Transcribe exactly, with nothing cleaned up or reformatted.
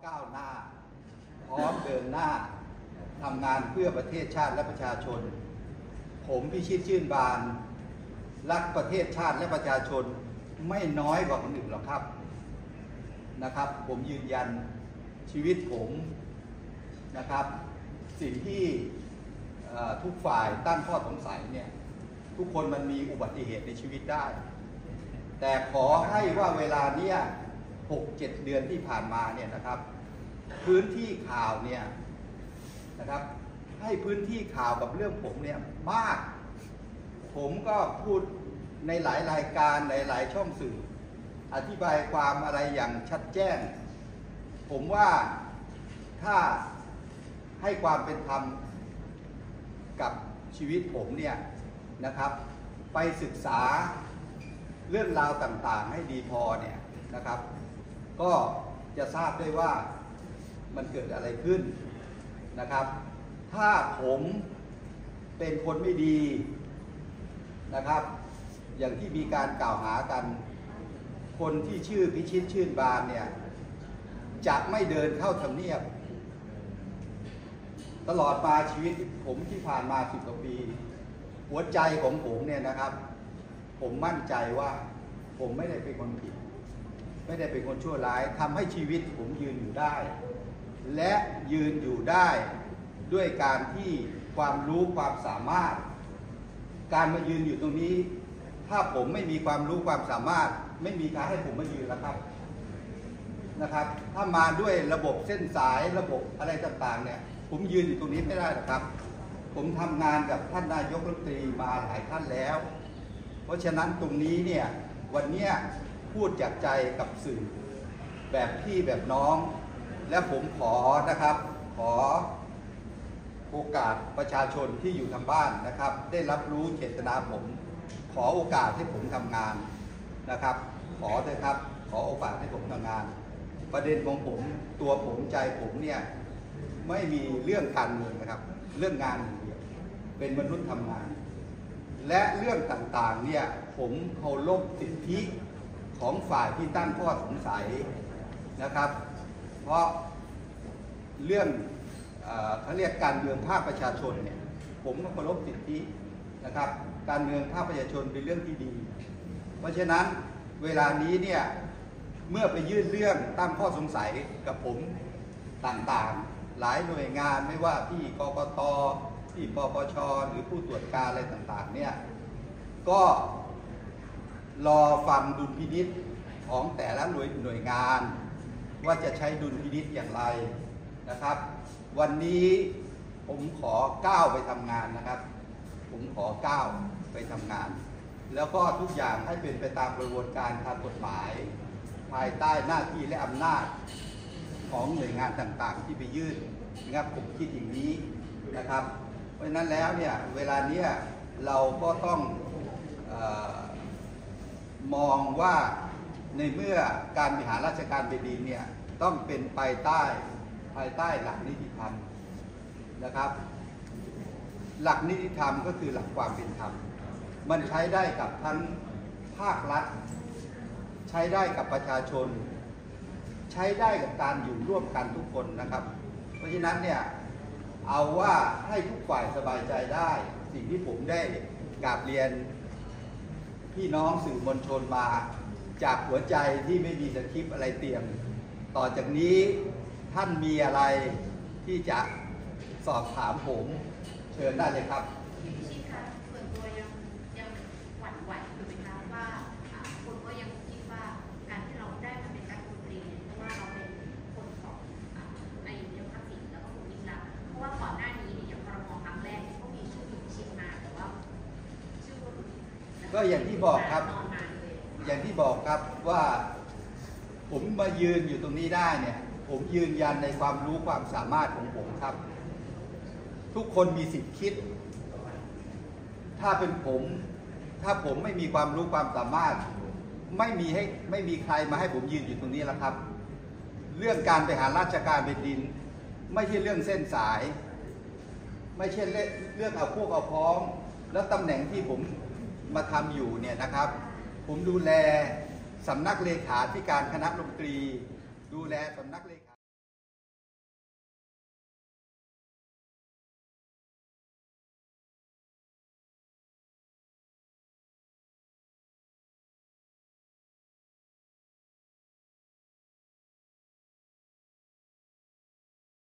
ก้าวหน้าพร้อมเดินหน้าทำงานเพื่อประเทศชาติและประชาชนผมพิชิตชื่นบานรักประเทศชาติและประชาชนไม่น้อยกว่าคนอื่นหรอกครับนะครับผมยืนยันชีวิตผมนะครับสิ่งที่ทุกฝ่ายตั้งข้อสงสัยเนี่ยทุกคนมันมีอุบัติเหตุในชีวิตได้แต่ขอให้ว่าเวลาเนี้ยหกเจ็ดเดือนที่ผ่านมาเนี่ยนะครับพื้นที่ข่าวเนี่ยนะครับให้พื้นที่ข่าวกับเรื่องผมเนี่ยมากผมก็พูดในหลายรายการหลายๆช่องสื่ออธิบายความอะไรอย่างชัดแจ้งผมว่าถ้าให้ความเป็นธรรมกับชีวิตผมเนี่ยนะครับไปศึกษาเรื่องราวต่างๆให้ดีพอเนี่ยนะครับก็จะทราบได้ว่ามันเกิดอะไรขึ้นนะครับถ้าผมเป็นคนไม่ดีนะครับอย่างที่มีการกล่าวหากันคนที่ชื่อพิชิตชื่นบานเนี่ยจะไม่เดินเข้าทำเนียบตลอดมาชีวิตผมที่ผ่านมาสิบกว่าปีหัวใจของผมเนี่ยนะครับผมมั่นใจว่าผมไม่ได้เป็นคนผิดไม่ได้เป็นคนชั่วร้ายทำให้ชีวิตผมยืนอยู่ได้และยืนอยู่ได้ด้วยการที่ความรู้ความสามารถการมายืนอยู่ตรงนี้ถ้าผมไม่มีความรู้ความสามารถไม่มีใครให้ผมมายืนแล้วครับนะครับถ้ามาด้วยระบบเส้นสายระบบอะไรต่างๆเนี่ยผมยืนอยู่ตรงนี้ไม่ได้หรอกครับผมทำงานกับท่านนายกรัฐมนตรีมาหลายท่านแล้วเพราะฉะนั้นตรงนี้เนี่ยวันนี้พูดจากใจกับสื่อแบบพี่แบบน้องและผมขอนะครับขอโอกาสประชาชนที่อยู่ทางบ้านนะครับได้รับรู้เจตนาผมขอโอกาสให้ผมทำงานนะครับขอเลยครับขอโอกาสให้ผมทำงานประเด็นของผมตัวผมใจผมเนี่ยไม่มีเรื่องการเมืองนะครับเรื่องงานอย่างเดียวเป็นมนุษย์ทำงานและเรื่องต่างๆเนี่ยผมเคารพสิทธิของฝ่ายที่ตั้งข้อสงสัยนะครับเพราะเรื่องเขาเรียกการเมืองภาคประชาชนเนี่ยผมก็เคารพสิทธินะครับการเมืองภาคประชาชนเป็นเรื่องที่ดีเพราะฉะนั้นเวลานี้เนี่ยเมื่อไปยื่นเรื่องตั้งข้อสงสัยกับผมต่างๆหลายหน่วยงานไม่ว่าที่กกต.ที่ปปช.หรือผู้ตรวจการอะไรต่างๆเนี่ยก็รอฟังดุลพินิจของแต่ละหน่วยหน่วยงานว่าจะใช้ดุลพินิจอย่างไรนะครับวันนี้ผมขอก้าวไปทำงานนะครับผมขอก้าวไปทำงานแล้วก็ทุกอย่างให้เป็นไปตามกระบวนการทางกฎหมายภายใต้หน้าที่และอำนาจของหน่วยงานต่างๆที่ไปยื่นนะครับผมคิดอย่างนี้นะครับเพราะฉะนั้นแล้วเนี่ยเวลานี้เราก็ต้องเอ่อมองว่าในเมื่อการบริหารราชการแผ่นดินเนี่ยต้องเป็นไปใต้ภายใต้หลักนิติธรรมนะครับหลักนิติธรรมก็คือหลักความเป็นธรรมมันใช้ได้กับทั้งภาครัฐใช้ได้กับประชาชนใช้ได้กับการอยู่ร่วมกันทุกคนนะครับเพราะฉะนั้นเนี่ยเอาว่าให้ทุกฝ่ายสบายใจได้สิ่งที่ผมได้กราบเรียนพี่น้องสื่อมวลชนมาจากหัวใจที่ไม่มีสคริปต์อะไรเตรียมต่อจากนี้ท่านมีอะไรที่จะสอบถามผมเชิญได้เลยครับพี่ชิดคะส่วนตัวยังยังหวั่นไหวอยู่ไหมคะว่าคนก็ยังคิดว่าการที่เราได้มาเป็นรัฐมนตรีเพราะว่าเราเป็นคนของนายกยิ่งรักษณ์แล้วก็คุณยิ่งรักษณ์เพราะว่าก่อนหน้านี้เนี่ยอย่างพรมครั้งแรกก็มีชื่อคุณชิดมาแต่ว่าชื่อคุณก็อย่างที่บอกครับอย่างที่บอกครับว่าผมมายืนอยู่ตรงนี้ได้เนี่ยผมยืนยันในความรู้ความสามารถของผมครับทุกคนมีสิทธิ์คิดถ้าเป็นผมถ้าผมไม่มีความรู้ความสามารถไม่มีให้ไม่มีใครมาให้ผมยืนอยู่ตรงนี้แล้วครับเรื่องการบริหารราชการแผ่นดินไม่ใช่เรื่องเส้นสายไม่ใช่เรื่องเอาพวกเอาพ้องแล้วตำแหน่งที่ผมมาทำอยู่เนี่ยนะครับผมดูแลสำนักเลขาธิการคณะรัฐมนตรีดูแลสำนักเลขา